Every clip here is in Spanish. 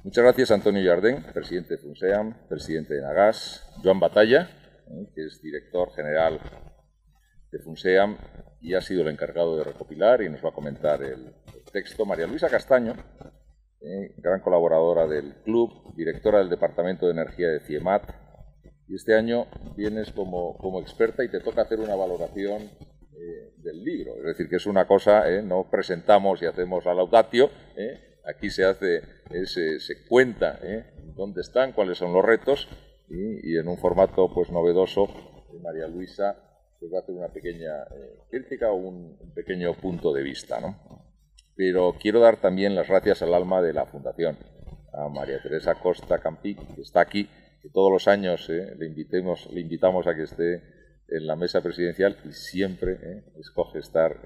Muchas gracias, Antonio Jardén, presidente de FUNSEAM, presidente de Nagas, Joan Batalla, que es director general de FUNSEAM y ha sido el encargado de recopilar y nos va a comentar el texto, María Luisa Castaño, gran colaboradora del club, directora del Departamento de Energía de CIEMAT, y este año vienes como experta y te toca hacer una valoración del libro, es decir, que es una cosa, no presentamos y hacemos a laudatio, aquí se hace, se cuenta dónde están, cuáles son los retos y en un formato pues novedoso, María Luisa pues, va a hacer una pequeña crítica o un pequeño punto de vista, ¿no? Pero quiero dar también las gracias al alma de la Fundación, a María Teresa Costa Campí, que está aquí, que todos los años le invitamos a que esté en la mesa presidencial y siempre escoge estar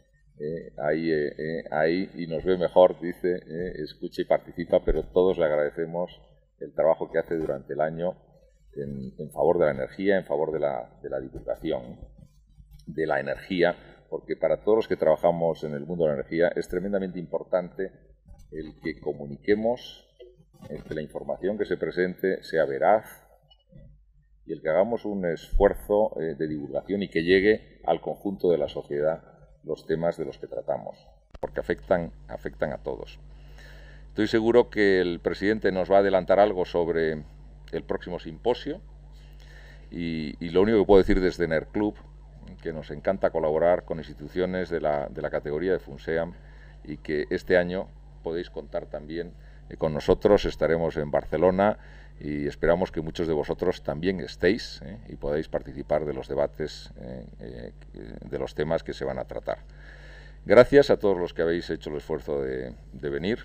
ahí y nos ve mejor, dice, escucha y participa, pero todos le agradecemos el trabajo que hace durante el año en favor de la energía, en favor de la divulgación de la energía, porque para todos los que trabajamos en el mundo de la energía es tremendamente importante el que comuniquemos, que la información que se presente sea veraz y el que hagamos un esfuerzo de divulgación y que llegue al conjunto de la sociedad los temas de los que tratamos, porque afectan a todos. Estoy seguro que el presidente nos va a adelantar algo sobre el próximo simposio y lo único que puedo decir desde ENERClub, que nos encanta colaborar con instituciones de la categoría de FUNSEAM y que este año podéis contar también con nosotros. Estaremos en Barcelona y esperamos que muchos de vosotros también estéis y podáis participar de los debates de los temas que se van a tratar. Gracias a todos los que habéis hecho el esfuerzo de venir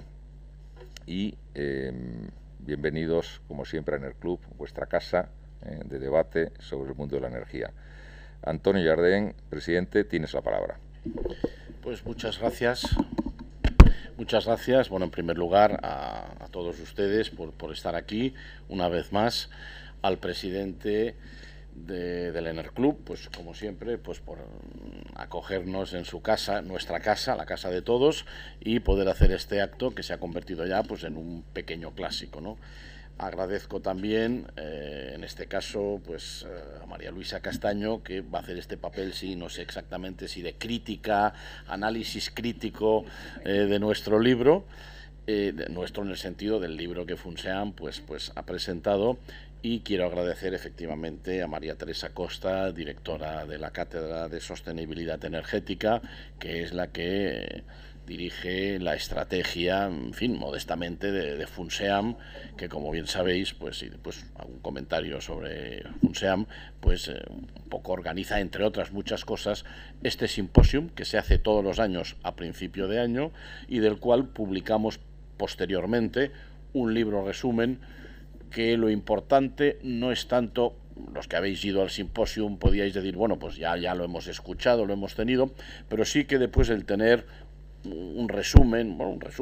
y bienvenidos, como siempre, a ENERClub, vuestra casa de debate sobre el mundo de la energía. Antonio Jardén, presidente, tienes la palabra. Pues muchas gracias. Muchas gracias, bueno, en primer lugar a todos ustedes por estar aquí una vez más, al presidente del ENERClub, pues como siempre, pues por acogernos en su casa, nuestra casa, la casa de todos, y poder hacer este acto que se ha convertido ya pues en un pequeño clásico, ¿no? Agradezco también, en este caso, pues a María Luisa Castaño, que va a hacer este papel, sí, no sé exactamente si de crítica, análisis crítico de nuestro libro, nuestro en el sentido del libro que FUNSEAM pues ha presentado, y quiero agradecer efectivamente a María Teresa Costa, directora de la Cátedra de Sostenibilidad Energética, que es la que dirige la estrategia, en fin, modestamente, de FUNSEAM, que como bien sabéis, pues, y después algún comentario sobre FUNSEAM, pues un poco organiza, entre otras muchas cosas, este simposium que se hace todos los años a principio de año y del cual publicamos posteriormente un libro resumen, que lo importante no es tanto, los que habéis ido al simposium podíais decir, bueno, pues ya lo hemos escuchado, lo hemos tenido, pero sí que después el tener un resumen,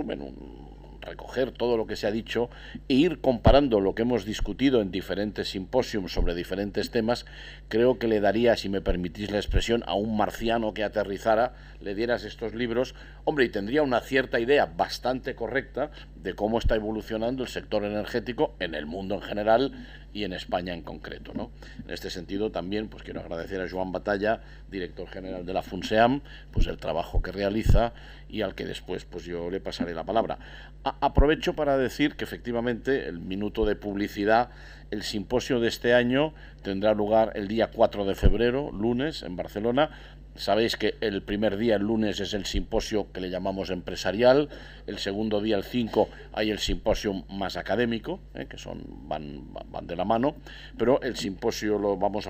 recoger todo lo que se ha dicho e ir comparando lo que hemos discutido en diferentes simposios sobre diferentes temas, creo que le daría, si me permitís la expresión, a un marciano que aterrizara, le dieras estos libros, hombre, y tendría una cierta idea bastante correcta de cómo está evolucionando el sector energético en el mundo en general y en España en concreto, ¿no? En este sentido también pues quiero agradecer a Joan Batalla, director general de la FUNSEAM, pues el trabajo que realiza y al que después pues yo le pasaré la palabra. Aprovecho para decir que efectivamente el minuto de publicidad, el simposio de este año tendrá lugar el día 4 de febrero, lunes, en Barcelona. Sabéis que el primer día, el lunes, es el simposio que le llamamos empresarial, el segundo día, el 5, hay el simposio más académico, que van de la mano, pero el simposio lo vamos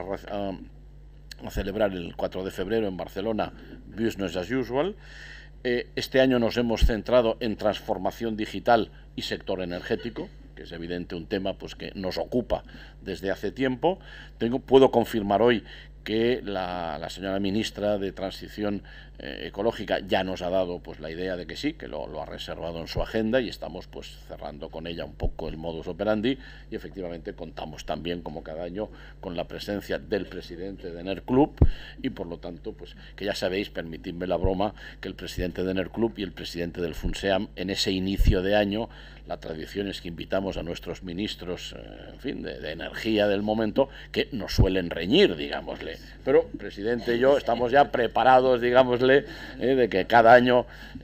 a celebrar el 4 de febrero en Barcelona, Business as Usual. Este año nos hemos centrado en transformación digital y sector energético, que es evidente un tema pues, que nos ocupa desde hace tiempo. Puedo confirmar hoy que la señora ministra de Transición ecológica ya nos ha dado pues la idea de que sí, que lo ha reservado en su agenda y estamos pues cerrando con ella un poco el modus operandi, y efectivamente contamos también, como cada año, con la presencia del presidente de Enerclub, y por lo tanto pues que ya sabéis, permitidme la broma, que el presidente de Enerclub y el presidente del FUNSEAM en ese inicio de año, la tradición es que invitamos a nuestros ministros en fin, de energía del momento, que nos suelen reñir, digámosle, pero presidente y yo estamos ya preparados, digámosle, de que cada año,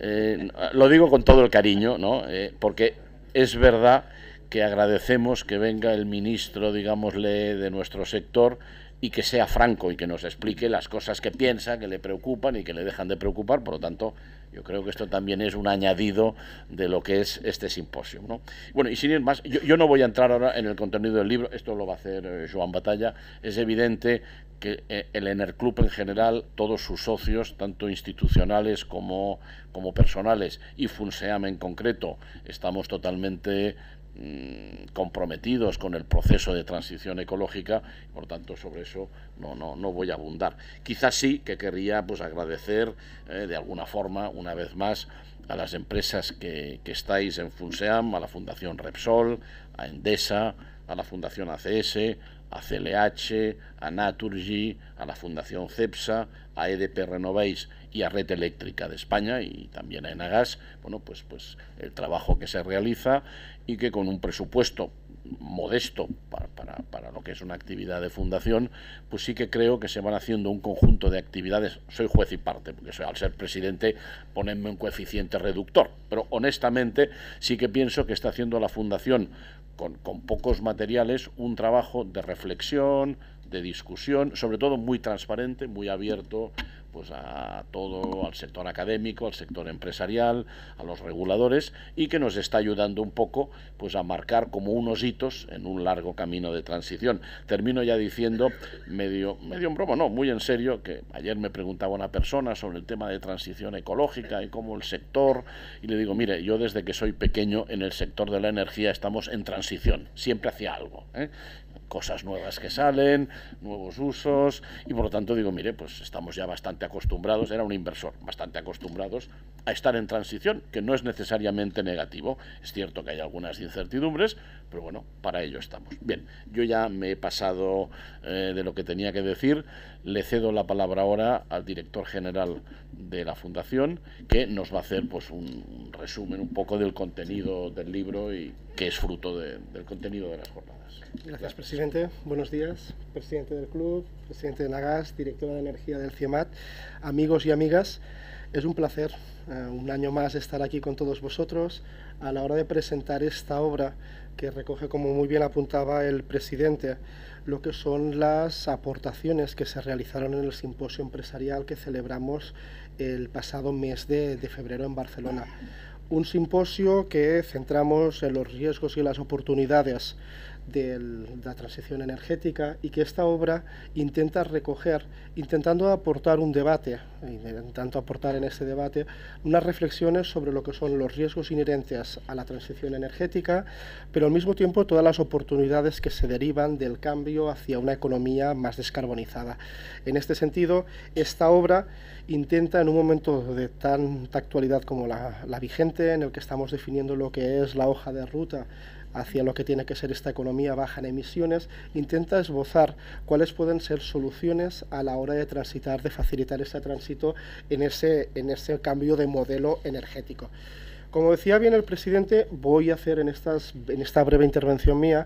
lo digo con todo el cariño, ¿no? Porque es verdad que agradecemos que venga el ministro, digámosle, de nuestro sector, y que sea franco y que nos explique las cosas que piensa, que le preocupan y que le dejan de preocupar. Por lo tanto, yo creo que esto también es un añadido de lo que es este simposio, ¿no? Bueno, y sin ir más, yo no voy a entrar ahora en el contenido del libro, esto lo va a hacer Joan Batalla. Es evidente que el Enerclub en general, todos sus socios, tanto institucionales como personales, y FUNSEAM en concreto, estamos totalmente comprometidos con el proceso de transición ecológica. Por tanto, sobre eso no voy a abundar. Quizás sí que querría pues agradecer de alguna forma, una vez más, a las empresas que estáis en FUNSEAM, a la Fundación Repsol, a Endesa, a la Fundación ACS, a CLH, a Naturgy, a la Fundación CEPSA, a EDP Renovéis y a Red Eléctrica de España, y también a Enagas, bueno, pues el trabajo que se realiza, y que con un presupuesto modesto para lo que es una actividad de fundación, pues sí que creo que se van haciendo un conjunto de actividades. Soy juez y parte, porque al ser presidente ponerme un coeficiente reductor, pero honestamente sí que pienso que está haciendo la fundación con pocos materiales un trabajo de reflexión, de discusión, sobre todo muy transparente, muy abierto pues a todo, al sector académico, al sector empresarial, a los reguladores, y que nos está ayudando un poco pues a marcar como unos hitos en un largo camino de transición. Termino ya diciendo, medio en broma, no, muy en serio, que ayer me preguntaba una persona sobre el tema de transición ecológica y cómo el sector, y le digo, mire, yo desde que soy pequeño en el sector de la energía estamos en transición, siempre hacia algo, cosas nuevas que salen, nuevos usos, y por lo tanto digo, mire, pues estamos ya bastante acostumbrados, era un inversor, bastante acostumbrados a estar en transición, que no es necesariamente negativo. Es cierto que hay algunas incertidumbres, pero bueno, para ello estamos. Bien, yo ya me he pasado de lo que tenía que decir. Le cedo la palabra ahora al director general de la Fundación, que nos va a hacer pues un resumen un poco del contenido del libro, y que es fruto del contenido de las jornadas. Gracias, presidente. Buenos días, presidente del club, presidente de Enagas, directora de energía del CIEMAT, amigos y amigas. Es un placer un año más estar aquí con todos vosotros a la hora de presentar esta obra que recoge, como muy bien apuntaba el presidente, lo que son las aportaciones que se realizaron en el simposio empresarial que celebramos el pasado mes de febrero en Barcelona. Un simposio que centramos en los riesgos y las oportunidades de la transición energética, y que esta obra intenta recoger, intentando aportar un debate, intentando aportar en este debate unas reflexiones sobre lo que son los riesgos inherentes a la transición energética, pero al mismo tiempo todas las oportunidades que se derivan del cambio hacia una economía más descarbonizada. En este sentido, esta obra intenta, en un momento de tanta actualidad como la vigente, en el que estamos definiendo lo que es la hoja de ruta hacia lo que tiene que ser esta economía baja en emisiones, intenta esbozar cuáles pueden ser soluciones a la hora de transitar, de facilitar ese tránsito en ese cambio de modelo energético. Como decía bien el presidente, voy a hacer en esta breve intervención mía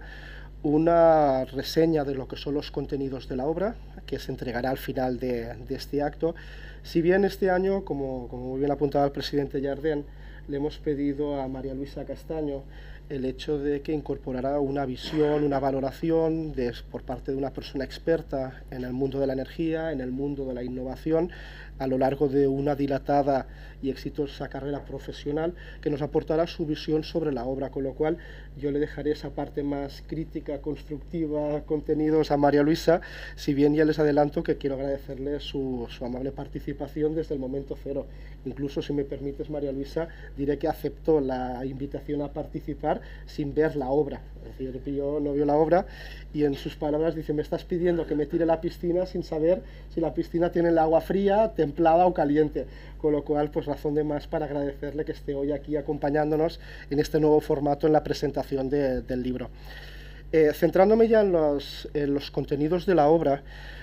una reseña de lo que son los contenidos de la obra, que se entregará al final de este acto. Si bien este año, como muy bien apuntaba el presidente Jardén, le hemos pedido a María Luisa Castaño el hecho de que incorporará una visión, una valoración por parte de una persona experta en el mundo de la energía, en el mundo de la innovación, a lo largo de una dilatada y exitosa carrera profesional, que nos aportará su visión sobre la obra, con lo cual yo le dejaré esa parte más crítica, constructiva, contenidos a María Luisa, si bien ya les adelanto que quiero agradecerle su amable participación desde el momento cero. Incluso, si me permites, María Luisa, diré que aceptó la invitación a participar hablar sin ver la obra. Es decir, yo no veo la obra y en sus palabras dice, me estás pidiendo que me tire a la piscina sin saber si la piscina tiene el agua fría, templada o caliente. Con lo cual, pues razón de más para agradecerle que esté hoy aquí acompañándonos en este nuevo formato en la presentación del libro. Centrándome ya en los contenidos de la obra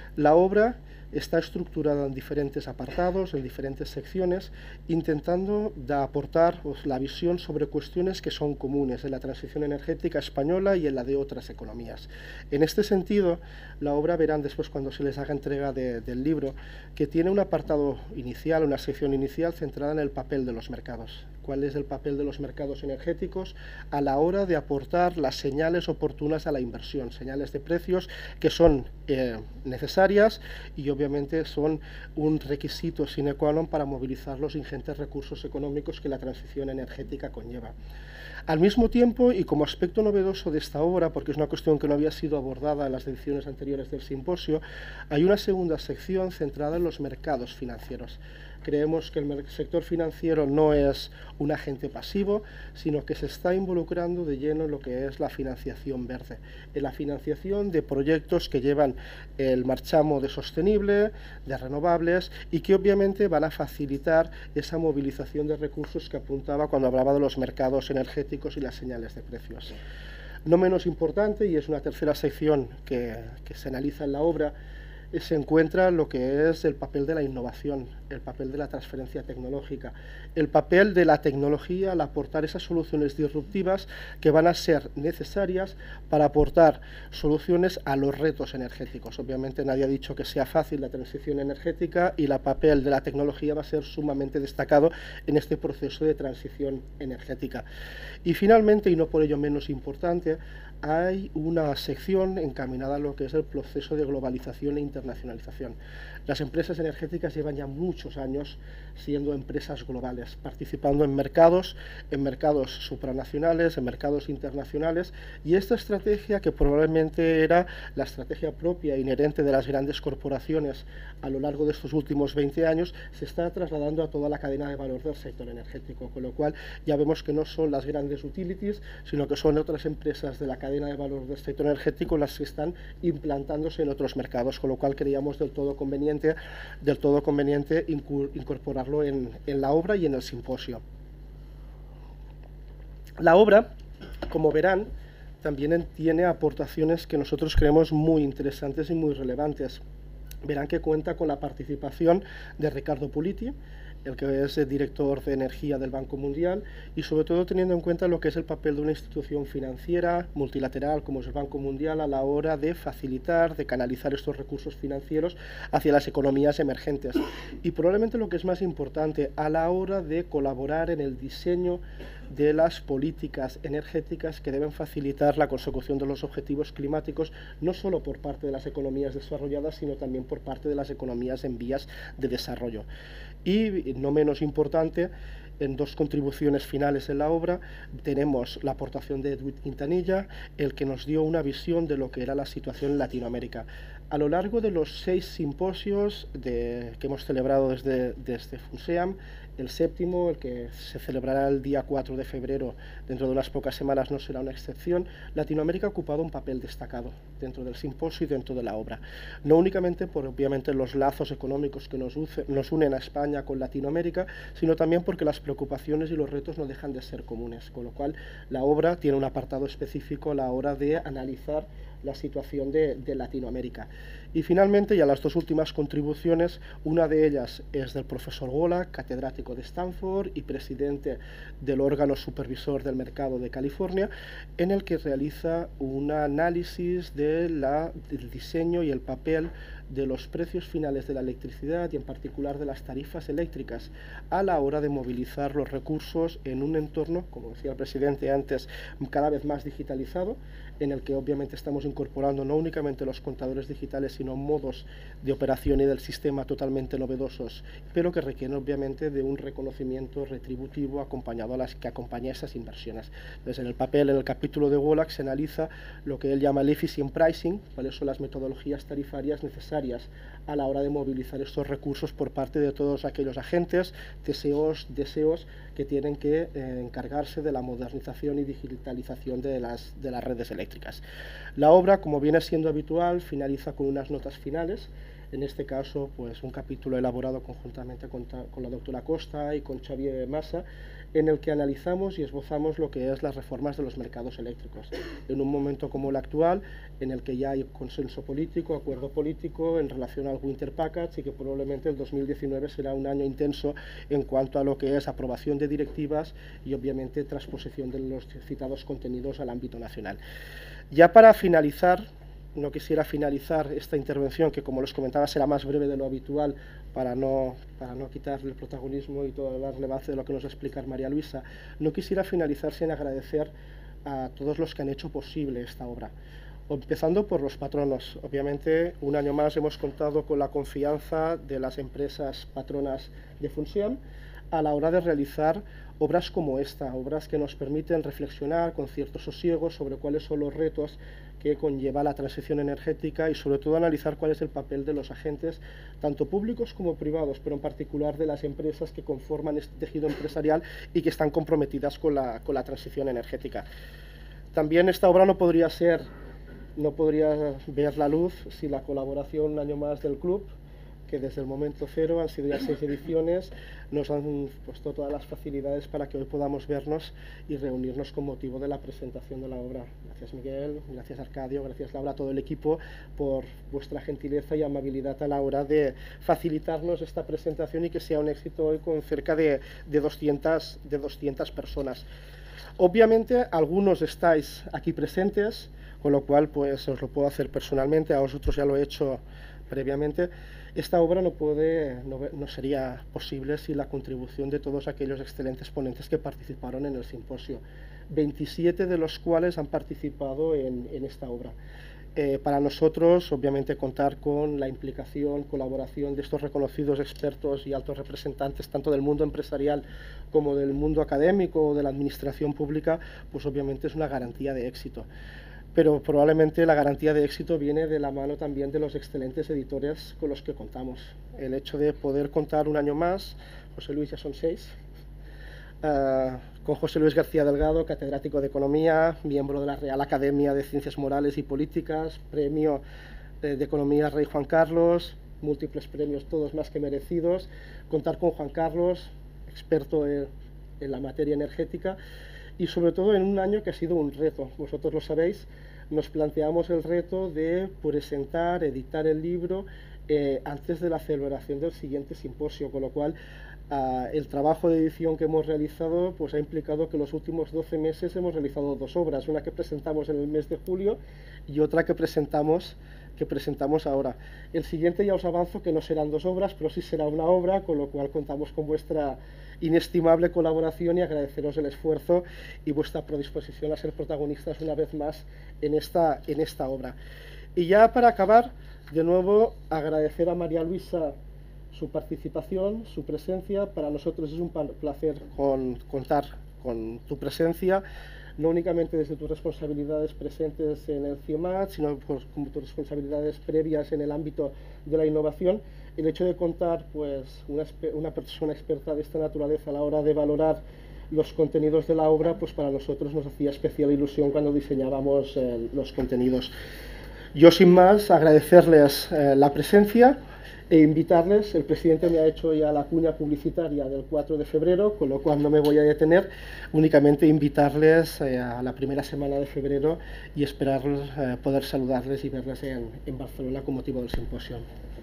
está estructurada en diferentes apartados, en diferentes secciones, intentando aportar la visión sobre cuestiones que son comunes en la transición energética española y en la de otras economías. En este sentido, la obra, verán después cuando se les haga entrega del libro, que tiene un apartado inicial, una sección inicial centrada en el papel de los mercados. ¿Cuál es el papel de los mercados energéticos a la hora de aportar las señales oportunas a la inversión, señales de precios que son necesarias y obviamente son un requisito sine qua non para movilizar los ingentes recursos económicos que la transición energética conlleva. Al mismo tiempo, y como aspecto novedoso de esta obra, porque es una cuestión que no había sido abordada en las ediciones anteriores del simposio, hay una segunda sección centrada en los mercados financieros. Creemos que el sector financiero no es un agente pasivo, sino que se está involucrando de lleno en lo que es la financiación verde, en la financiación de proyectos que llevan el marchamo de sostenible, de renovables y que obviamente van a facilitar esa movilización de recursos que apuntaba cuando hablaba de los mercados energéticos y las señales de precios. No menos importante, y es una tercera sección que se analiza en la obra, se encuentra lo que es el papel de la innovación, el papel de la transferencia tecnológica, el papel de la tecnología al aportar esas soluciones disruptivas que van a ser necesarias para aportar soluciones a los retos energéticos. Obviamente nadie ha dicho que sea fácil la transición energética y el papel de la tecnología va a ser sumamente destacado en este proceso de transición energética. Y finalmente, y no por ello menos importante, hay una sección encaminada a lo que es el proceso de globalización e internacionalización. Las empresas energéticas llevan ya muchos años siendo empresas globales, participando en mercados supranacionales, en mercados internacionales, y esta estrategia, que probablemente era la estrategia propia inherente de las grandes corporaciones a lo largo de estos últimos 20 años, se está trasladando a toda la cadena de valor del sector energético, con lo cual ya vemos que no son las grandes utilities, sino que son otras empresas de la cadena de valor del sector energético las que están implantándose en otros mercados, con lo cual creíamos del todo conveniente incorporarlo en la obra y en el simposio. La obra, como verán, también tiene aportaciones que nosotros creemos muy interesantes y muy relevantes. Verán que cuenta con la participación de Ricardo Puliti, el que es el director de energía del Banco Mundial, y sobre todo teniendo en cuenta lo que es el papel de una institución financiera multilateral como es el Banco Mundial a la hora de facilitar, de canalizar estos recursos financieros hacia las economías emergentes. Y probablemente lo que es más importante, a la hora de colaborar en el diseño de las políticas energéticas que deben facilitar la consecución de los objetivos climáticos, no solo por parte de las economías desarrolladas, sino también por parte de las economías en vías de desarrollo. Y no menos importante, en dos contribuciones finales en la obra, tenemos la aportación de Edwin Quintanilla, el que nos dio una visión de lo que era la situación en Latinoamérica. A lo largo de los 6 simposios que hemos celebrado desde FUNSEAM, el séptimo, el que se celebrará el día 4 de febrero, dentro de unas pocas semanas, no será una excepción, Latinoamérica ha ocupado un papel destacado dentro del simposio y dentro de la obra. No únicamente por, obviamente, los lazos económicos que nos unen a España con Latinoamérica, sino también porque las preocupaciones y los retos no dejan de ser comunes, con lo cual la obra tiene un apartado específico a la hora de analizar la situación de Latinoamérica. Y finalmente, ya las dos últimas contribuciones, una de ellas es del profesor Gola, catedrático de Stanford y presidente del órgano supervisor del mercado de California, en el que realiza un análisis del diseño y el papel de los precios finales de la electricidad y en particular de las tarifas eléctricas a la hora de movilizar los recursos en un entorno, como decía el presidente antes, cada vez más digitalizado, en el que obviamente estamos incorporando no únicamente los contadores digitales, sino modos de operación y del sistema totalmente novedosos, pero que requieren obviamente de un reconocimiento retributivo acompañado que acompañe a esas inversiones. Entonces, en el capítulo de Wallach se analiza lo que él llama el efficient pricing, cuáles son las metodologías tarifarias necesarias necesarias a la hora de movilizar estos recursos por parte de todos aquellos agentes, deseos que tienen que encargarse de la modernización y digitalización de las redes eléctricas. La obra, como viene siendo habitual, finaliza con unas notas finales. En este caso, pues un capítulo elaborado conjuntamente con la doctora Costa y con Xavier Massa, en el que analizamos y esbozamos lo que es las reformas de los mercados eléctricos. En un momento como el actual, en el que ya hay consenso político, acuerdo político en relación al Winter Package y que probablemente el 2019 será un año intenso en cuanto a lo que es aprobación de directivas y obviamente transposición de los citados contenidos al ámbito nacional. Ya para finalizar, no quisiera finalizar esta intervención, que como les comentaba será más breve de lo habitual para no quitarle el protagonismo y toda la relevancia de lo que nos va a explicar María Luisa. No quisiera finalizar sin agradecer a todos los que han hecho posible esta obra, empezando por los patronos. Obviamente, un año más hemos contado con la confianza de las empresas patronas de Función a la hora de realizar obras como esta, obras que nos permiten reflexionar con cierto sosiego sobre cuáles son los retos que conlleva la transición energética y sobre todo analizar cuál es el papel de los agentes, tanto públicos como privados, pero en particular de las empresas que conforman este tejido empresarial y que están comprometidas con la transición energética. También esta obra no podría ver la luz sin la colaboración un año más del club, que desde el momento cero han sido ya 6 ediciones, nos han puesto todas las facilidades para que hoy podamos vernos y reunirnos con motivo de la presentación de la obra. Gracias Miguel, gracias Arcadio, gracias Laura, a todo el equipo por vuestra gentileza y amabilidad a la hora de facilitarnos esta presentación y que sea un éxito hoy con cerca de 200 personas. Obviamente algunos estáis aquí presentes, con lo cual pues os lo puedo hacer personalmente, a vosotros ya lo he hecho previamente. Esta obra no sería posible sin la contribución de todos aquellos excelentes ponentes que participaron en el simposio, 27 de los cuales han participado en esta obra. Para nosotros, obviamente, contar con la implicación, colaboración de estos reconocidos expertos y altos representantes, tanto del mundo empresarial como del mundo académico o de la administración pública, pues obviamente es una garantía de éxito. Pero probablemente la garantía de éxito viene de la mano también de los excelentes editores con los que contamos. El hecho de poder contar un año más, José Luis ya son 6, con José Luis García Delgado, catedrático de Economía, miembro de la Real Academia de Ciencias Morales y Políticas, premio de Economía Rey Juan Carlos, múltiples premios, todos más que merecidos. Contar con Juan Carlos, experto en la materia energética, y sobre todo en un año que ha sido un reto. Vosotros lo sabéis, nos planteamos el reto de presentar, editar el libro antes de la celebración del siguiente simposio, con lo cual el trabajo de edición que hemos realizado pues ha implicado que los últimos 12 meses hemos realizado 2 obras, una que presentamos en el mes de julio y otra que presentamos ahora. El siguiente ya os avanzo que no serán 2 obras, pero sí será una obra, con lo cual contamos con vuestra inestimable colaboración y agradeceros el esfuerzo y vuestra predisposición a ser protagonistas una vez más en esta obra. Y ya para acabar, de nuevo agradecer a María Luisa su participación, su presencia. Para nosotros es un placer contar con tu presencia, no únicamente desde tus responsabilidades presentes en el CIEMAT, sino como tus responsabilidades previas en el ámbito de la innovación. El hecho de contar pues una persona experta de esta naturaleza a la hora de valorar los contenidos de la obra, pues para nosotros nos hacía especial ilusión cuando diseñábamos los contenidos. Yo sin más agradecerles la presencia e invitarles. El presidente me ha hecho ya la cuña publicitaria del 4 de febrero, con lo cual no me voy a detener, únicamente invitarles a la primera semana de febrero y esperar poder saludarles y verles en Barcelona con motivo del simposio.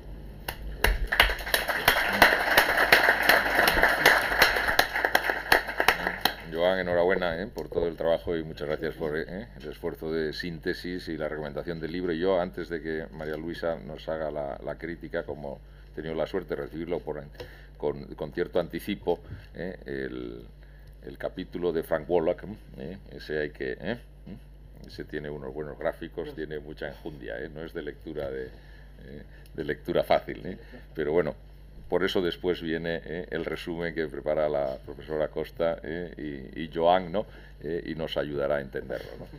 Joan, enhorabuena por todo el trabajo y muchas gracias por el esfuerzo de síntesis y la recomendación del libro. Y yo, antes de que María Luisa nos haga la crítica, como he tenido la suerte de recibirlo con cierto anticipo, el capítulo de Frank Woloch, ese tiene unos buenos gráficos, tiene mucha enjundia, no es de lectura fácil, pero bueno. Por eso después viene el resumen que prepara la profesora Costa y Joan, ¿no? Y nos ayudará a entenderlo, ¿no?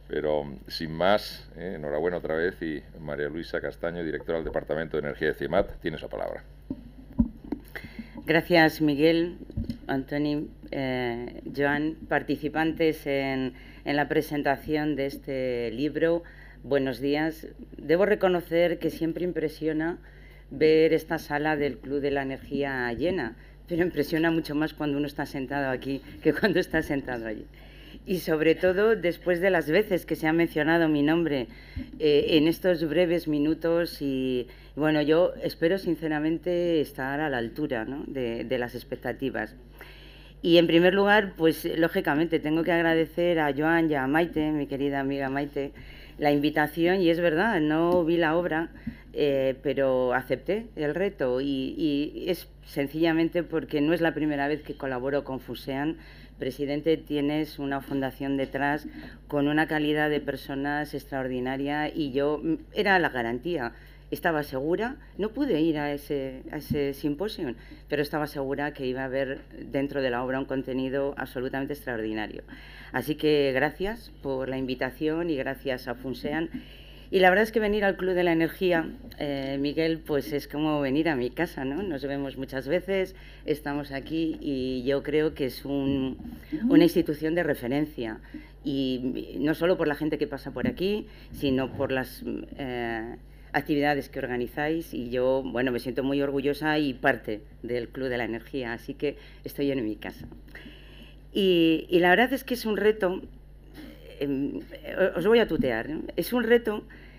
Pero sin más, enhorabuena otra vez, y María Luisa Castaño, directora del Departamento de Energía de CIEMAT, tienes la palabra. Gracias, Miguel, Antoni, Joan, participantes en la presentación de este libro. Buenos días. Debo reconocer que siempre impresiona ver esta sala del Club de la Energía llena, pero impresiona mucho más cuando uno está sentado aquí que cuando está sentado allí. Y sobre todo después de las veces que se ha mencionado mi nombre en estos breves minutos, y bueno, yo espero sinceramente estar a la altura, ¿no?, de las expectativas. Y en primer lugar, pues lógicamente tengo que agradecer a Joan y a Maite, mi querida amiga Maite, la invitación. Y es verdad, no vi la obra, pero acepté el reto, y es sencillamente porque no es la primera vez que colaboro con Fusean. Presidente, tienes una fundación detrás con una calidad de personas extraordinaria, y yo era la garantía. Estaba segura, no pude ir a ese simposio, pero estaba segura que iba a haber dentro de la obra un contenido absolutamente extraordinario. Así que gracias por la invitación y gracias a Fusean. Y la verdad es que venir al Club de la Energía, Miguel, pues es como venir a mi casa, ¿no? Nos vemos muchas veces, estamos aquí, y yo creo que es una institución de referencia, y no solo por la gente que pasa por aquí, sino por las actividades que organizáis, y yo, bueno, me siento muy orgullosa y parte del Club de la Energía, así que estoy en mi casa. Y la verdad es que es un reto, os voy a tutear, ¿no? Es un reto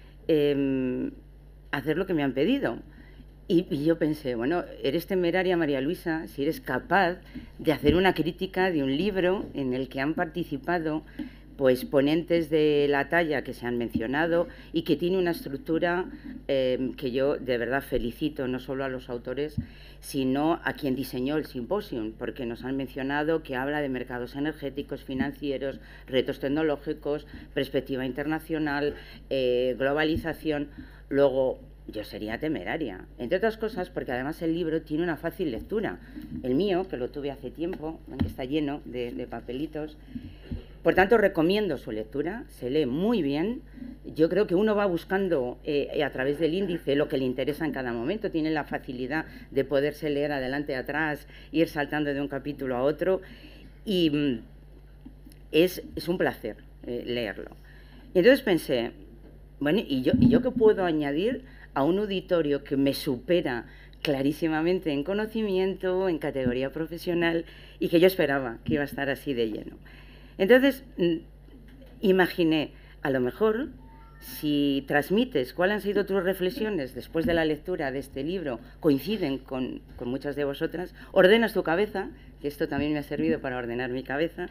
hacer lo que me han pedido. Y yo pensé, bueno, eres temeraria, María Luisa, si eres capaz de hacer una crítica de un libro en el que han participado pues ponentes de la talla que se han mencionado, y que tiene una estructura que yo de verdad felicito no solo a los autores, sino a quien diseñó el simposium, porque nos han mencionado que habla de mercados energéticos, financieros, retos tecnológicos, perspectiva internacional, globalización. Luego, yo sería temeraria, entre otras cosas porque además el libro tiene una fácil lectura. El mío, que lo tuve hace tiempo, que está lleno de papelitos. Por tanto, recomiendo su lectura, se lee muy bien. Yo creo que uno va buscando a través del índice lo que le interesa en cada momento. Tiene la facilidad de poderse leer adelante y atrás, ir saltando de un capítulo a otro, y es un placer leerlo. Y entonces pensé, bueno, ¿y yo qué puedo añadir a un auditorio que me supera clarísimamente en conocimiento, en categoría profesional, y que yo esperaba que iba a estar así de lleno? Entonces, imaginé, a lo mejor, si transmites cuáles han sido tus reflexiones después de la lectura de este libro, coinciden con muchas de vosotras, ordenas tu cabeza, que esto también me ha servido para ordenar mi cabeza,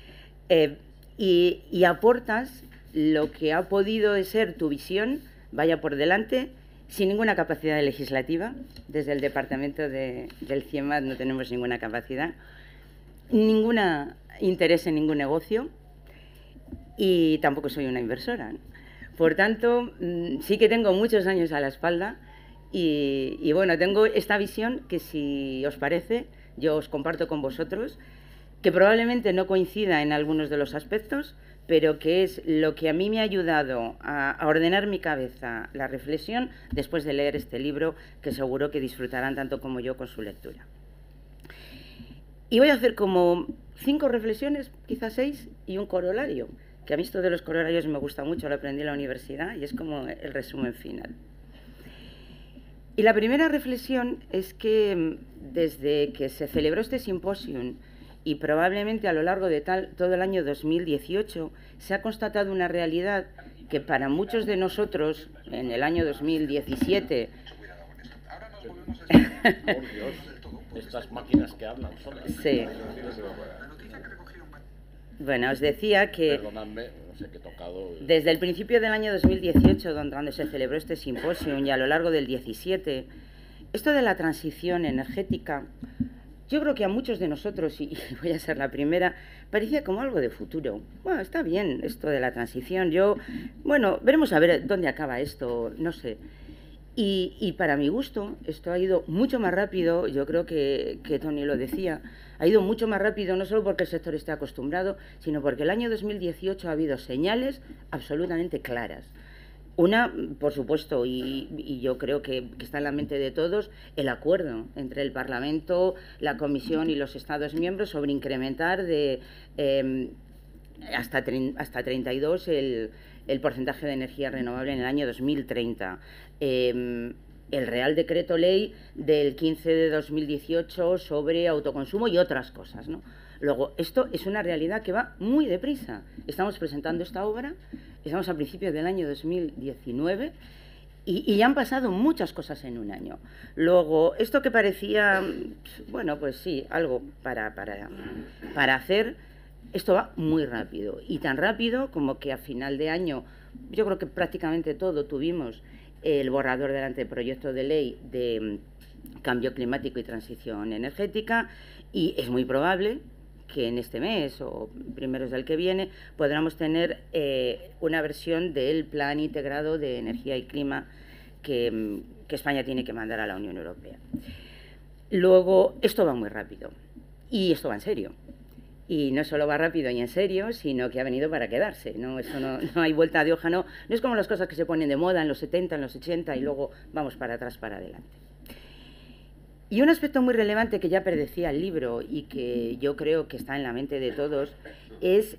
y aportas lo que ha podido ser tu visión, vaya por delante, sin ninguna capacidad legislativa. Desde el departamento del CIEMAT no tenemos ninguna capacidad, ningún interés en ningún negocio, y tampoco soy una inversora, ¿no? Por tanto, sí que tengo muchos años a la espalda, y bueno, tengo esta visión que, si os parece, yo os comparto con vosotros, que probablemente no coincida en algunos de los aspectos, pero que es lo que a mí me ha ayudado a ordenar mi cabeza, la reflexión, después de leer este libro, que seguro que disfrutarán tanto como yo con su lectura. Y voy a hacer como 5 reflexiones, quizás 6, y un corolario, que a mí esto de los corolarios me gusta mucho, lo aprendí en la universidad, y es como el resumen final. Y la primera reflexión es que desde que se celebró este simposium, y probablemente a lo largo de todo el año 2018, se ha constatado una realidad que para muchos de nosotros, en el año 2017... Estas máquinas que hablan solas. Sí. Bueno, os decía que... Perdonadme, no sé qué he tocado. Desde el principio del año 2018, donde se celebró este simposio, y a lo largo del 17, esto de la transición energética, yo creo que a muchos de nosotros, y voy a ser la primera, parecía como algo de futuro. Bueno, está bien esto de la transición. Bueno, veremos a ver dónde acaba esto, no sé. Y para mi gusto, esto ha ido mucho más rápido, yo creo que Tony lo decía, ha ido mucho más rápido no solo porque el sector esté acostumbrado, sino porque el año 2018 ha habido señales absolutamente claras. Una, por supuesto, y yo creo que está en la mente de todos, el acuerdo entre el Parlamento, la Comisión y los Estados miembros sobre incrementar de hasta 32 el porcentaje de energía renovable en el año 2030. El Real Decreto Ley del 15 de 2018 sobre autoconsumo y otras cosas, ¿no? Luego, esto es una realidad que va muy deprisa. Estamos presentando esta obra, estamos a principios del año 2019 y ya han pasado muchas cosas en un año. Luego, esto que parecía, bueno, pues sí, algo para hacer, esto va muy rápido. Y tan rápido como que a final de año, yo creo que prácticamente todo tuvimos el borrador del anteproyecto de ley de cambio climático y transición energética, y es muy probable que en este mes o primeros del que viene podamos tener una versión del Plan Integrado de Energía y Clima que España tiene que mandar a la Unión Europea. Luego, esto va muy rápido y esto va en serio. Y no solo va rápido y en serio, sino que ha venido para quedarse, ¿no? Eso no hay vuelta de hoja, no es como las cosas que se ponen de moda en los 70, en los 80 y luego vamos para atrás, para adelante. Y un aspecto muy relevante que ya predecía el libro y que yo creo que está en la mente de todos es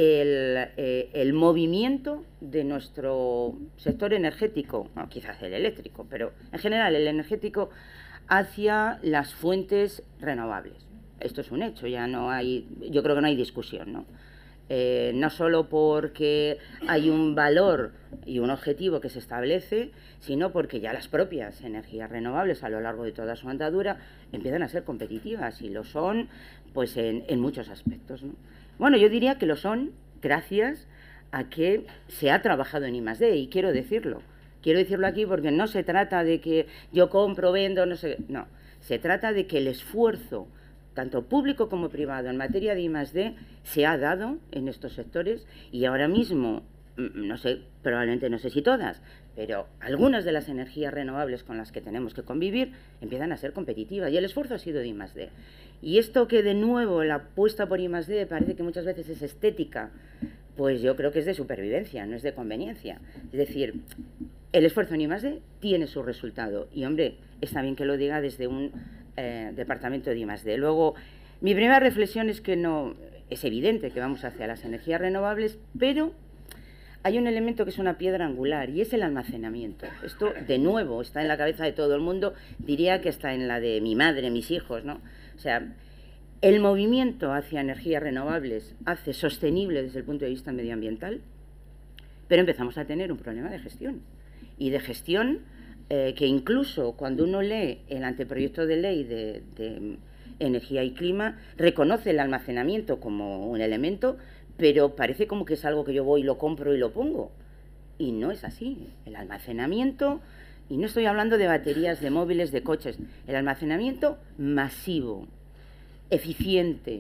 el movimiento de nuestro sector energético, no, quizás el eléctrico, pero en general el energético, hacia las fuentes renovables. Esto es un hecho, ya no hay, yo creo que no hay discusión, ¿no? No solo porque hay un valor y un objetivo que se establece, sino porque ya las propias energías renovables a lo largo de toda su andadura empiezan a ser competitivas y lo son pues en muchos aspectos, ¿no? Bueno, yo diría que lo son gracias a que se ha trabajado en I+D y quiero decirlo aquí porque no se trata de que yo compro, vendo, no sé, no, se trata de que el esfuerzo tanto público como privado en materia de I+D se ha dado en estos sectores y ahora mismo, no sé, probablemente no sé si todas, pero algunas de las energías renovables con las que tenemos que convivir empiezan a ser competitivas y el esfuerzo ha sido de I+D. Y esto que de nuevo la apuesta por I+D parece que muchas veces es estética, pues yo creo que es de supervivencia, no es de conveniencia. Es decir, el esfuerzo en I+D tiene su resultado y, hombre, está bien que lo diga desde un departamento de I+D. Luego, mi primera reflexión es que no es evidente que vamos hacia las energías renovables, pero hay un elemento que es una piedra angular y es el almacenamiento. Esto, de nuevo, está en la cabeza de todo el mundo, diría que está en la de mi madre, mis hijos, ¿no? O sea, el movimiento hacia energías renovables hace sostenible desde el punto de vista medioambiental, pero empezamos a tener un problema de gestión. Y de gestión que incluso cuando uno lee el anteproyecto de ley de energía y clima, reconoce el almacenamiento como un elemento, pero parece como que es algo que yo voy, lo compro y lo pongo. Y no es así. El almacenamiento, y no estoy hablando de baterías de móviles, de coches, el almacenamiento masivo, eficiente,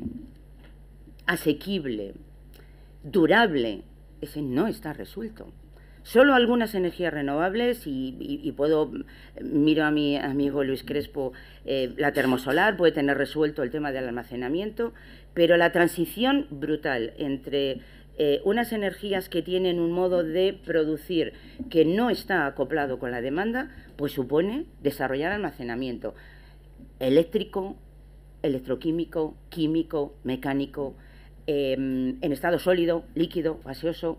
asequible, durable, ese no está resuelto. Solo algunas energías renovables y puedo, miro a mi amigo Luis Crespo, la termosolar puede tener resuelto el tema del almacenamiento, pero la transición brutal entre unas energías que tienen un modo de producir que no está acoplado con la demanda, pues supone desarrollar almacenamiento eléctrico, electroquímico, químico, mecánico, en estado sólido, líquido, gaseoso.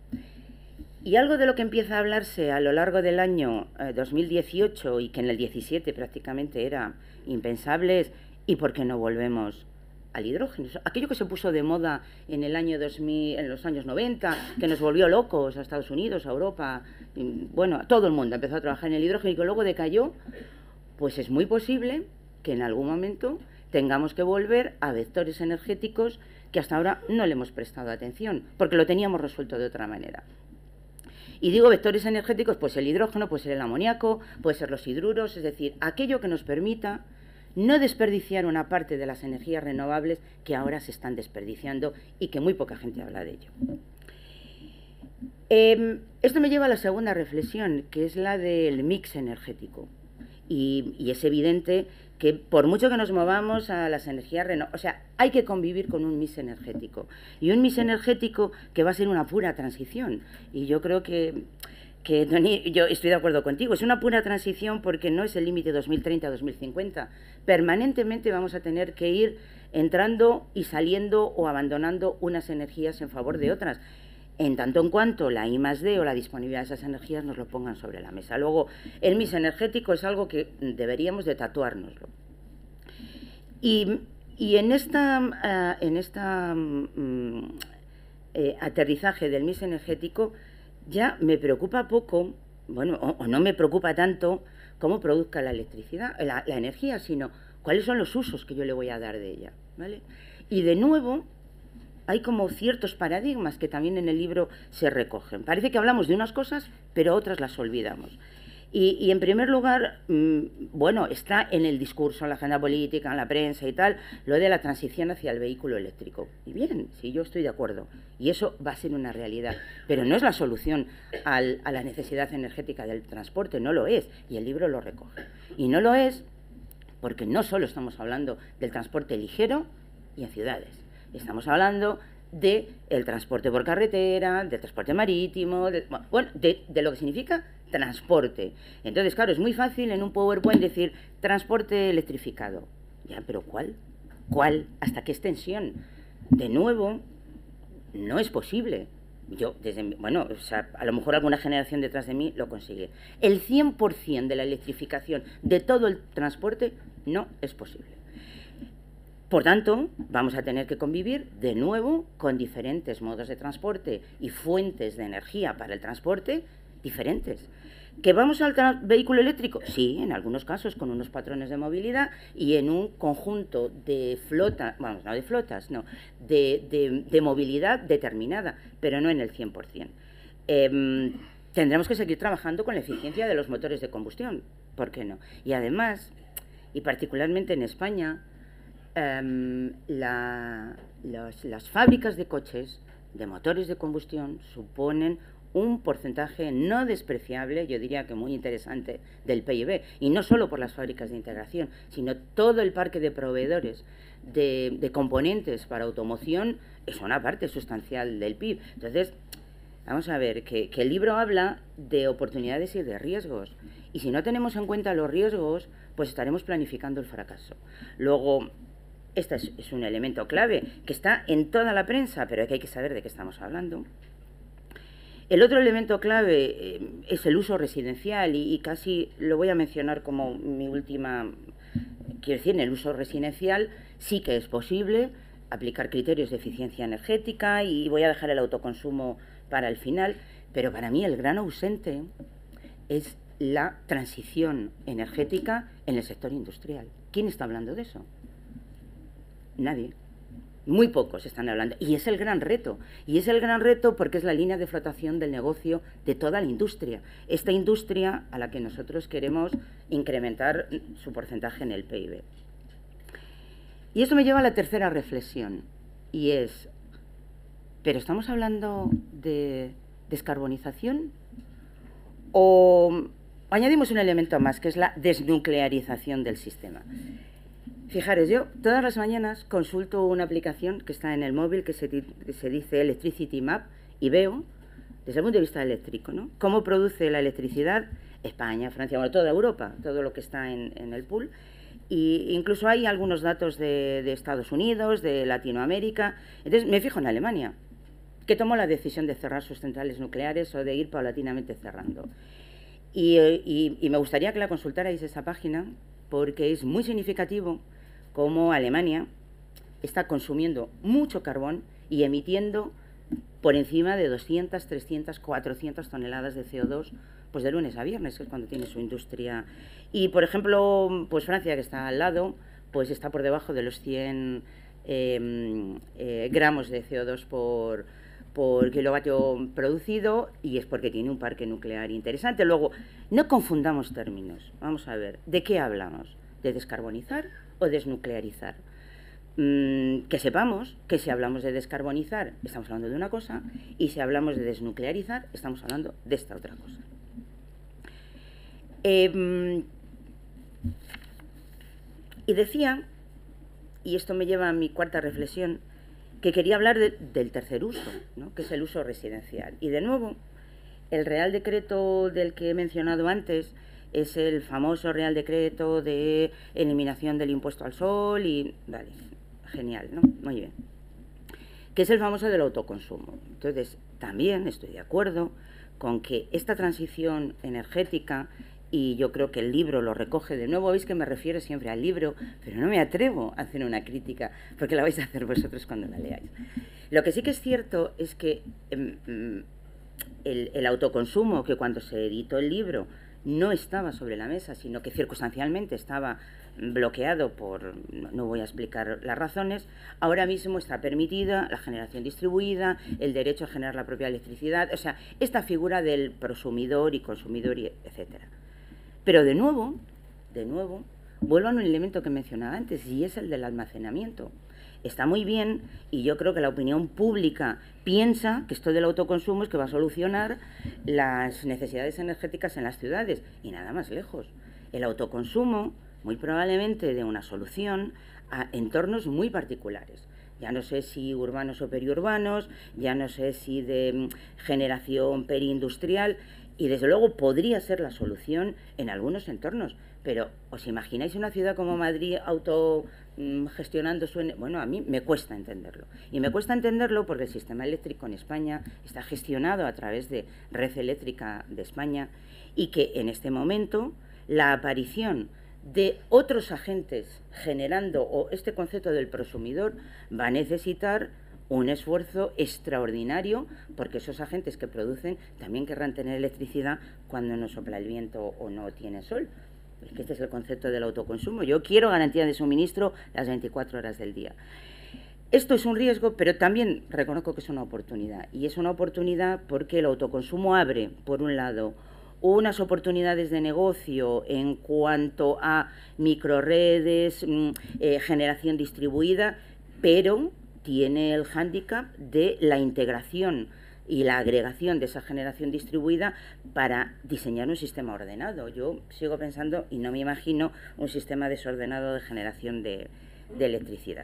Y algo de lo que empieza a hablarse a lo largo del año 2018 y que en el 17 prácticamente era impensable es ¿y por qué no volvemos al hidrógeno? Aquello que se puso de moda en el año 2000, en los años 90, que nos volvió locos a Estados Unidos, a Europa, bueno, todo el mundo empezó a trabajar en el hidrógeno y que luego decayó, pues es muy posible que en algún momento tengamos que volver a vectores energéticos que hasta ahora no le hemos prestado atención, porque lo teníamos resuelto de otra manera. Y digo vectores energéticos, pues el hidrógeno, puede ser el amoníaco, puede ser los hidruros, es decir, aquello que nos permita no desperdiciar una parte de las energías renovables que ahora se están desperdiciando y que muy poca gente habla de ello. Esto me lleva a la segunda reflexión, que es la del mix energético. Y es evidente que por mucho que nos movamos a las energías renovables, o sea, hay que convivir con un mix energético. Y un mix energético que va a ser una pura transición. Y yo creo que Tony, yo estoy de acuerdo contigo, es una pura transición porque no es el límite 2030-2050. Permanentemente vamos a tener que ir entrando y saliendo o abandonando unas energías en favor de otras, en tanto en cuanto la I+D o la disponibilidad de esas energías nos lo pongan sobre la mesa. Luego, el mix energético es algo que deberíamos de tatuárnoslo. Y en aterrizaje del mix energético ya me preocupa poco, bueno, o no me preocupa tanto cómo produzca la electricidad, la energía, sino cuáles son los usos que yo le voy a dar de ella, ¿vale? Y de nuevo hay como ciertos paradigmas que también en el libro se recogen. Parece que hablamos de unas cosas, pero otras las olvidamos. Y en primer lugar, bueno, está en el discurso, en la agenda política, en la prensa y tal, lo de la transición hacia el vehículo eléctrico. Y bien, sí, yo estoy de acuerdo. Y eso va a ser una realidad. Pero no es la solución a la necesidad energética del transporte, no lo es. Y el libro lo recoge. Y no lo es porque no solo estamos hablando del transporte ligero y en ciudades. Estamos hablando del transporte por carretera, del transporte marítimo, de lo que significa transporte. Entonces, claro, es muy fácil en un PowerPoint decir transporte electrificado. Ya, pero ¿cuál? ¿Cuál? ¿Hasta qué extensión? De nuevo, no es posible. Yo, bueno, o sea, a lo mejor alguna generación detrás de mí lo consigue. El 100% de la electrificación de todo el transporte no es posible. Por tanto, vamos a tener que convivir de nuevo con diferentes modos de transporte y fuentes de energía para el transporte diferentes. ¿Que vamos al vehículo eléctrico? Sí, en algunos casos con unos patrones de movilidad y en un conjunto de flotas, vamos, no de flotas, no, de movilidad determinada, pero no en el 100%. Tendremos que seguir trabajando con la eficiencia de los motores de combustión, ¿por qué no? Y además, y particularmente en España, las fábricas de coches, de motores de combustión, suponen un porcentaje no despreciable, yo diría que muy interesante, del PIB, y no solo por las fábricas de integración, sino todo el parque de proveedores de componentes para automoción es una parte sustancial del PIB. Entonces, vamos a ver, que el libro habla de oportunidades y de riesgos, y si no tenemos en cuenta los riesgos, pues estaremos planificando el fracaso. Luego, este es un elemento clave que está en toda la prensa, pero que hay que saber de qué estamos hablando. El otro elemento clave es el uso residencial y casi lo voy a mencionar como mi última, quiero decir, en el uso residencial sí que es posible aplicar criterios de eficiencia energética y voy a dejar el autoconsumo para el final, pero para mí el gran ausente es la transición energética en el sector industrial. ¿Quién está hablando de eso? Nadie. Muy pocos están hablando. Y es el gran reto. Y es el gran reto porque es la línea de flotación del negocio de toda la industria. Esta industria a la que nosotros queremos incrementar su porcentaje en el PIB. Y esto me lleva a la tercera reflexión. Y es, ¿pero estamos hablando de descarbonización? ¿O añadimos un elemento más, que es la desnuclearización del sistema? Fijaros, yo todas las mañanas consulto una aplicación que está en el móvil que se dice Electricity Map y veo, desde el punto de vista eléctrico, ¿no?, cómo produce la electricidad España, Francia, bueno, toda Europa, todo lo que está en el pool. Y incluso hay algunos datos de Estados Unidos, de Latinoamérica. Entonces me fijo en Alemania, que tomó la decisión de cerrar sus centrales nucleares o de ir paulatinamente cerrando. Y me gustaría que la consultarais esa página, porque es muy significativo cómo Alemania está consumiendo mucho carbón y emitiendo por encima de 200, 300, 400 toneladas de CO2 pues de lunes a viernes, que es cuando tiene su industria. Y, por ejemplo, pues Francia, que está al lado, pues está por debajo de los 100 gramos de CO2 por kilovatio producido, y es porque tiene un parque nuclear interesante. Luego, no confundamos términos. Vamos a ver, ¿de qué hablamos? ¿De descarbonizar o desnuclearizar? que sepamos que si hablamos de descarbonizar estamos hablando de una cosa y si hablamos de desnuclearizar estamos hablando de esta otra cosa. Y decía, y esto me lleva a mi cuarta reflexión, que quería hablar del tercer uso, ¿no?, que es el uso residencial. Y de nuevo, el Real Decreto del que he mencionado antes es el famoso Real Decreto de eliminación del impuesto al sol y... Vale, genial, ¿no? Muy bien. Que es el famoso del autoconsumo. Entonces, también estoy de acuerdo con que esta transición energética, y yo creo que el libro lo recoge, de nuevo veis que me refiero siempre al libro, pero no me atrevo a hacer una crítica, porque la vais a hacer vosotros cuando la leáis. Lo que sí que es cierto es que el autoconsumo, que cuando se editó el libro no estaba sobre la mesa, sino que circunstancialmente estaba bloqueado por, no voy a explicar las razones, ahora mismo está permitida la generación distribuida, el derecho a generar la propia electricidad, o sea, esta figura del prosumidor y consumidor, etcétera. Pero de nuevo, vuelvo a un elemento que mencionaba antes, y es el del almacenamiento. Está muy bien, y yo creo que la opinión pública piensa que esto del autoconsumo es que va a solucionar las necesidades energéticas en las ciudades, y nada más lejos. El autoconsumo, muy probablemente, dé una solución a entornos muy particulares. Ya no sé si urbanos o periurbanos, ya no sé si de generación periindustrial, y desde luego podría ser la solución en algunos entornos. Pero, ¿os imagináis una ciudad como Madrid autogestionando su... Bueno, a mí me cuesta entenderlo. Y me cuesta entenderlo porque el sistema eléctrico en España está gestionado a través de Red Eléctrica de España y que en este momento la aparición de otros agentes generando o este concepto del prosumidor va a necesitar un esfuerzo extraordinario, porque esos agentes que producen también querrán tener electricidad cuando no sopla el viento o no tiene sol. Porque este es el concepto del autoconsumo. Yo quiero garantía de suministro las 24 horas del día. Esto es un riesgo, pero también reconozco que es una oportunidad. Y es una oportunidad porque el autoconsumo abre, por un lado, unas oportunidades de negocio en cuanto a microredes, generación distribuida, pero tiene el hándicap de la integración y la agregación de esa generación distribuida para diseñar un sistema ordenado. Yo sigo pensando y no me imagino un sistema desordenado de generación de electricidad.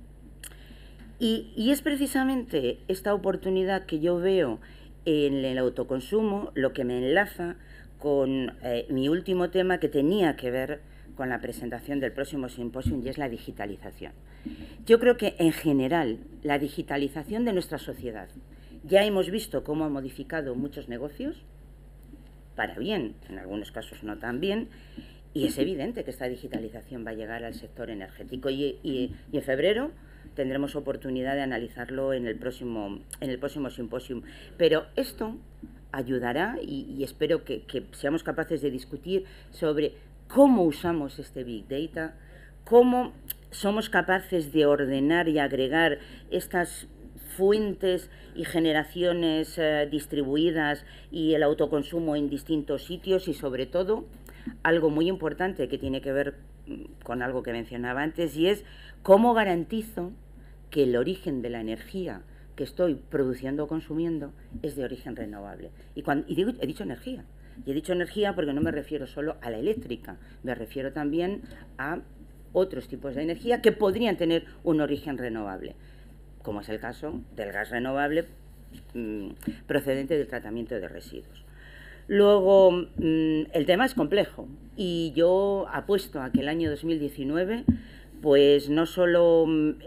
Y es precisamente esta oportunidad que yo veo en el autoconsumo lo que me enlaza con mi último tema, que tenía que ver con la presentación del próximo simposio, y es la digitalización. Yo creo que en general la digitalización de nuestra sociedad, ya hemos visto cómo ha modificado muchos negocios, para bien, en algunos casos no tan bien, y es evidente que esta digitalización va a llegar al sector energético y en febrero tendremos oportunidad de analizarlo en el próximo simposio. Pero esto ayudará y espero que seamos capaces de discutir sobre cómo usamos este Big Data, cómo somos capaces de ordenar y agregar estas fuentes y generaciones distribuidas y el autoconsumo en distintos sitios, y sobre todo algo muy importante que tiene que ver con algo que mencionaba antes, y es cómo garantizo que el origen de la energía que estoy produciendo o consumiendo es de origen renovable. He dicho energía. Y he dicho energía porque no me refiero solo a la eléctrica, me refiero también a otros tipos de energía que podrían tener un origen renovable, como es el caso del gas renovable procedente del tratamiento de residuos. Luego, el tema es complejo y yo apuesto a que el año 2019, pues no solo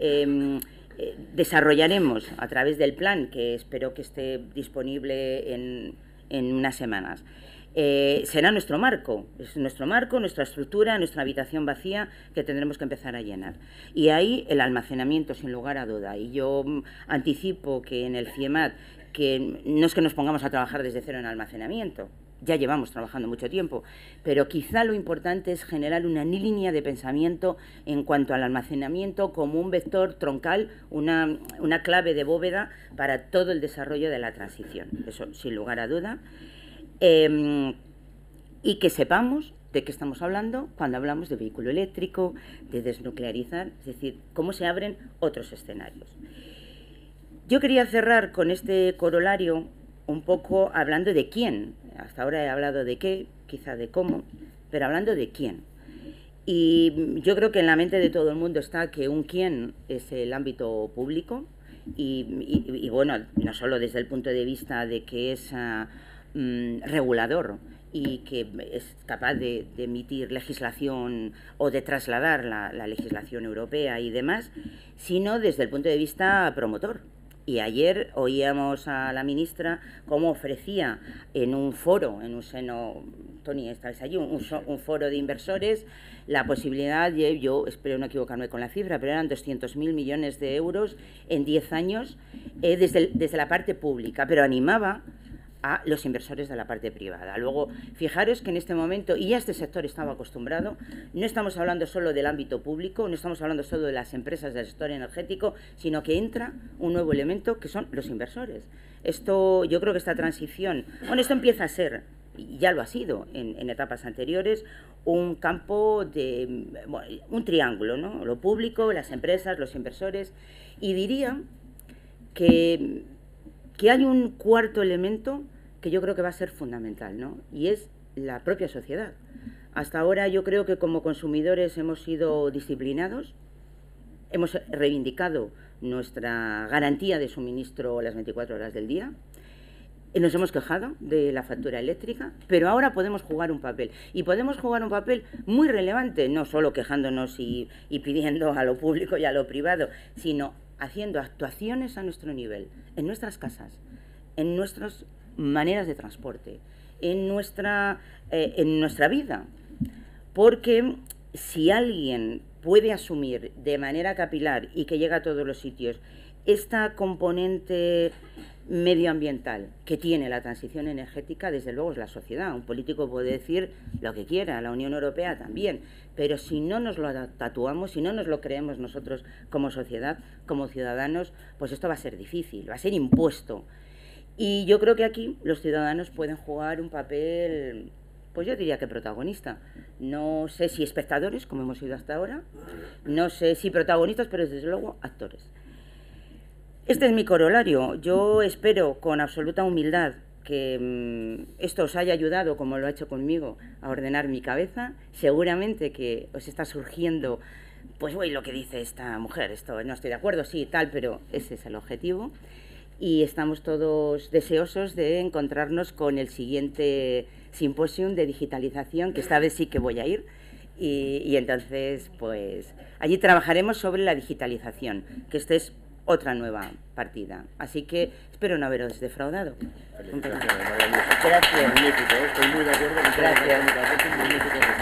desarrollaremos a través del plan, que espero que esté disponible en unas semanas, será nuestro marco, nuestra estructura, nuestra habitación vacía que tendremos que empezar a llenar. Y ahí el almacenamiento, sin lugar a duda. Y yo anticipo que en el CIEMAT, que no es que nos pongamos a trabajar desde cero en almacenamiento, ya llevamos trabajando mucho tiempo, pero quizá lo importante es generar una línea de pensamiento en cuanto al almacenamiento como un vector troncal, una clave de bóveda para todo el desarrollo de la transición. Eso, sin lugar a duda. Y que sepamos de qué estamos hablando cuando hablamos de vehículo eléctrico, de desnuclearizar, es decir, cómo se abren otros escenarios. Yo quería cerrar con este corolario un poco hablando de quién. Hasta ahora he hablado de qué, quizá de cómo, pero hablando de quién. Y yo creo que en la mente de todo el mundo está que un quién es el ámbito público y bueno, no solo desde el punto de vista de que es regulador y que es capaz de emitir legislación o de trasladar la legislación europea y demás, sino desde el punto de vista promotor. Y ayer oíamos a la ministra cómo ofrecía en un foro, en un seno, Tony, estabas allí, un foro de inversores, la posibilidad, yo espero no equivocarme con la cifra, pero eran 200.000 millones de euros en 10 años desde la parte pública, pero animaba a los inversores de la parte privada. Luego, fijaros que en este momento, y ya este sector estaba acostumbrado, no estamos hablando solo del ámbito público, no estamos hablando solo de las empresas del sector energético, sino que entra un nuevo elemento que son los inversores. Esto, yo creo que esta transición, bueno, esto empieza a ser, y ya lo ha sido en etapas anteriores, un campo de, bueno, un triángulo, ¿no? Lo público, las empresas, los inversores, y diría que hay un cuarto elemento que yo creo que va a ser fundamental, ¿no? Y es la propia sociedad. Hasta ahora yo creo que como consumidores hemos sido disciplinados, hemos reivindicado nuestra garantía de suministro las 24 horas del día, nos hemos quejado de la factura eléctrica, pero ahora podemos jugar un papel. Y podemos jugar un papel muy relevante, no solo quejándonos y pidiendo a lo público y a lo privado, sino haciendo actuaciones a nuestro nivel, en nuestras casas, en nuestras maneras de transporte, en nuestra vida. Porque si alguien puede asumir de manera capilar y que llega a todos los sitios esta componente medioambiental que tiene la transición energética, desde luego es la sociedad. Un político puede decir lo que quiera, la Unión Europea también, pero si no nos lo tatuamos, si no nos lo creemos nosotros como sociedad, como ciudadanos, pues esto va a ser difícil, va a ser impuesto. Y yo creo que aquí los ciudadanos pueden jugar un papel, pues yo diría que protagonista. No sé si espectadores, como hemos sido hasta ahora, no sé si protagonistas, pero desde luego actores. Este es mi corolario. Yo espero con absoluta humildad que esto os haya ayudado, como lo ha hecho conmigo, a ordenar mi cabeza. Seguramente que os está surgiendo, pues voy, lo que dice esta mujer, esto no estoy de acuerdo, sí, tal, pero ese es el objetivo. Y estamos todos deseosos de encontrarnos con el siguiente simposium de digitalización, que esta vez sí que voy a ir, y entonces pues allí trabajaremos sobre la digitalización, que esta es otra nueva partida. Así que espero no haberos defraudado. Gracias. Magnífico, estoy muy de acuerdo. Gracias.